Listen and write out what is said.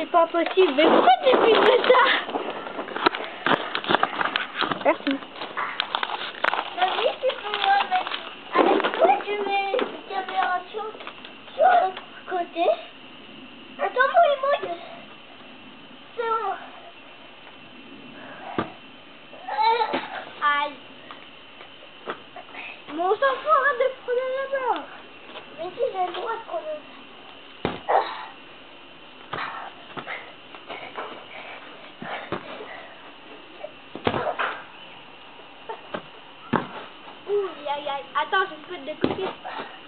c'est pas possible. Mais pourquoi tu filmes ça? Merci. Vas-y, tu peux avec toi, tu mets la caméra sur le côté. Attends-moi, il manque. C'est bon. Aïe. Mais on s'en fout, arrête de prendre la main. Mais si, j'ai le droit de prendre. Ouh, aïe, aïe. Attends, je peux te découper.